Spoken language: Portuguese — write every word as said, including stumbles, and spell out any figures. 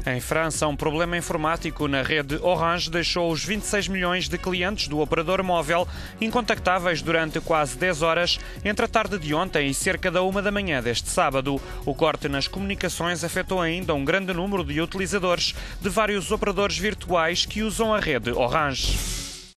Em França, um problema informático na rede Orange deixou os vinte e seis milhões de clientes do operador móvel incontactáveis durante quase dez horas entre a tarde de ontem e cerca da uma da manhã deste sábado. O corte nas comunicações afetou ainda um grande número de utilizadores de vários operadores virtuais que usam a rede Orange.